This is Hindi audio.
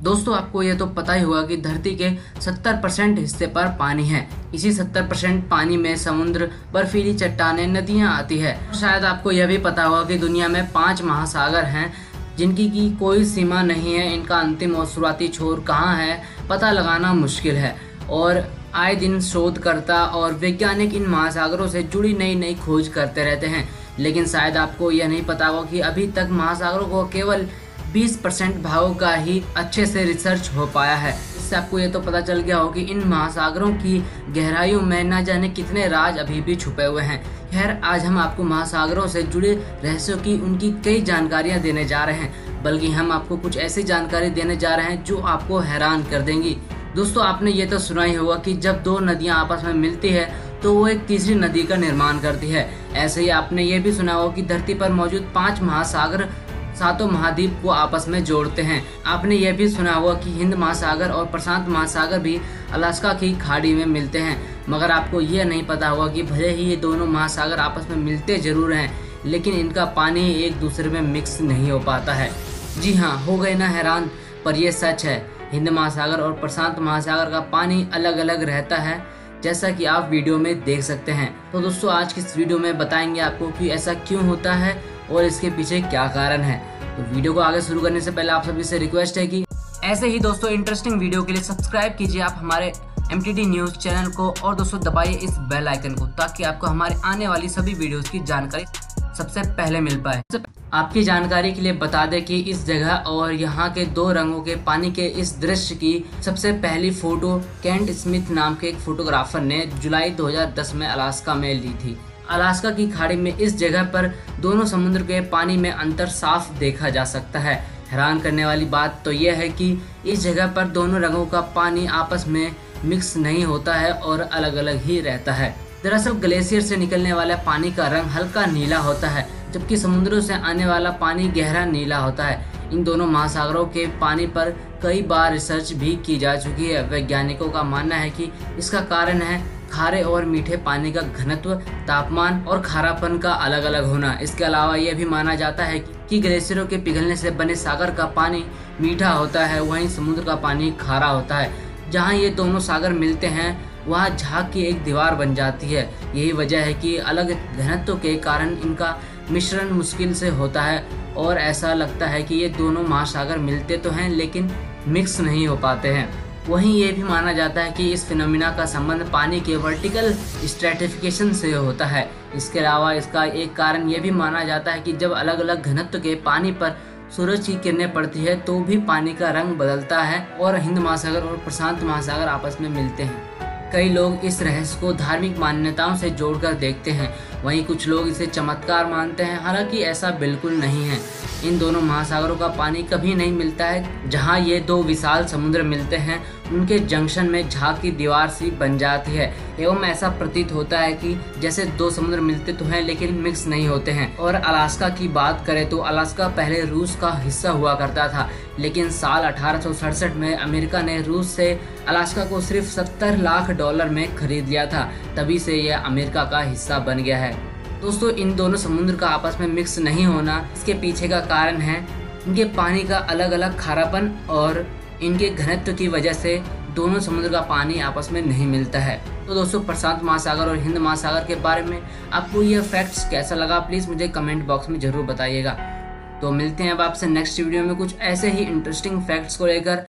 दोस्तों आपको ये तो पता ही होगा कि धरती के 70% हिस्से पर पानी है। इसी 70% पानी में समुद्र, बर्फीली चट्टानें, नदियां आती है। शायद आपको यह भी पता होगा कि दुनिया में 5 महासागर हैं जिनकी की कोई सीमा नहीं है। इनका अंतिम और शुरुआती छोर कहाँ है पता लगाना मुश्किल है और आए दिन शोधकर्ता और वैज्ञानिक इन महासागरों से जुड़ी नई नई खोज करते रहते हैं। लेकिन शायद आपको यह नहीं पता होगा कि अभी तक महासागरों को केवल 20% भागों का ही अच्छे से रिसर्च हो पाया है। इससे आपको ये तो पता चल गया हो कि इन महासागरों की गहराइयों में न जाने कितने राज अभी भी छुपे हुए हैं। खैर, आज हम आपको महासागरों से जुड़े रहस्यों की उनकी कई जानकारियां देने जा रहे हैं, बल्कि हम आपको कुछ ऐसी जानकारी देने जा रहे हैं जो आपको हैरान कर देंगी। दोस्तों आपने ये तो सुना ही होगा कि जब दो नदियां आपस में मिलती है तो वो एक तीसरी नदी का निर्माण करती है। ऐसे ही आपने ये भी सुना होगा कि धरती पर मौजूद 5 महासागर 7 महाद्वीप को आपस में जोड़ते हैं। आपने यह भी सुना होगा कि हिंद महासागर और प्रशांत महासागर भी अलास्का की खाड़ी में मिलते हैं। मगर आपको यह नहीं पता होगा कि भले ही ये दोनों महासागर आपस में मिलते जरूर हैं, लेकिन इनका पानी एक दूसरे में मिक्स नहीं हो पाता है। जी हाँ, हो गए ना हैरान, पर यह सच है। हिंद महासागर और प्रशांत महासागर का पानी अलग अलग रहता है, जैसा कि आप वीडियो में देख सकते हैं। तो दोस्तों आज की इस वीडियो में बताएंगे आपको कि ऐसा क्यों होता है और इसके पीछे क्या कारण है। तो वीडियो को आगे शुरू करने से पहले आप सभी से रिक्वेस्ट है कि ऐसे ही दोस्तों इंटरेस्टिंग वीडियो के लिए सब्सक्राइब कीजिए आप हमारे MTD न्यूज चैनल को और दोस्तों दबाइए इस बेल आइकन को, ताकि आपको हमारे आने वाली सभी वीडियोस की जानकारी सबसे पहले मिल पाए। आपकी जानकारी के लिए बता दें कि इस जगह और यहाँ के 2 रंगों के पानी के इस दृश्य की सबसे पहली फोटो केंट स्मिथ नाम के एक फोटोग्राफर ने जुलाई 2010 में अलास्का में ली थी। अलास्का की खाड़ी में इस जगह पर दोनों समुद्र के पानी में अंतर साफ देखा जा सकता है। हैरान करने वाली बात तो यह है कि इस जगह पर दोनों रंगों का पानी आपस में मिक्स नहीं होता है और अलग अलग ही रहता है। दरअसल ग्लेशियर से निकलने वाला पानी का रंग हल्का नीला होता है, जबकि समुद्रों से आने वाला पानी गहरा नीला होता है। इन दोनों महासागरों के पानी पर कई बार रिसर्च भी की जा चुकी है। वैज्ञानिकों का मानना है कि इसका कारण है खारे और मीठे पानी का घनत्व, तापमान और खारापन का अलग अलग होना। इसके अलावा यह भी माना जाता है कि ग्लेशियरों के पिघलने से बने सागर का पानी मीठा होता है, वहीं समुद्र का पानी खारा होता है। जहाँ ये दोनों सागर मिलते हैं वहाँ झाग की एक दीवार बन जाती है। यही वजह है कि अलग घनत्व के कारण इनका मिश्रण मुश्किल से होता है और ऐसा लगता है कि ये दोनों महासागर मिलते तो हैं लेकिन मिक्स नहीं हो पाते हैं। वहीं ये भी माना जाता है कि इस फिनोमिना का संबंध पानी के वर्टिकल स्ट्रैटिफिकेशन से होता है। इसके अलावा इसका एक कारण ये भी माना जाता है कि जब अलग अलग घनत्व के पानी पर सूरज की किरणें पड़ती है तो भी पानी का रंग बदलता है और हिंद महासागर और प्रशांत महासागर आपस में मिलते हैं। कई लोग इस रहस्य को धार्मिक मान्यताओं से जोड़कर देखते हैं, वहीं कुछ लोग इसे चमत्कार मानते हैं। हालांकि ऐसा बिल्कुल नहीं है। इन दोनों महासागरों का पानी कभी नहीं मिलता है। जहां ये 2 विशाल समुद्र मिलते हैं उनके जंक्शन में झाग की दीवार सी बन जाती है एवं ऐसा प्रतीत होता है कि जैसे 2 समुद्र मिलते तो हैं लेकिन मिक्स नहीं होते हैं। और अलास्का की बात करें तो अलास्का पहले रूस का हिस्सा हुआ करता था, लेकिन साल 1867 में अमेरिका ने रूस से अलास्का को सिर्फ $70 लाख में खरीद लिया था। तभी से यह अमेरिका का हिस्सा बन गया है। दोस्तों इन दोनों समुद्र का आपस में मिक्स नहीं होना, इसके पीछे का कारण है इनके पानी का अलग अलग खारापन और इनके घनत्व की वजह से दोनों समुद्र का पानी आपस में नहीं मिलता है। तो दोस्तों प्रशांत महासागर और हिंद महासागर के बारे में आपको यह फैक्ट्स कैसा लगा, प्लीज मुझे कमेंट बॉक्स में जरूर बताइएगा। तो मिलते हैं अब आपसे नेक्स्ट वीडियो में कुछ ऐसे ही इंटरेस्टिंग फैक्ट्स को लेकर।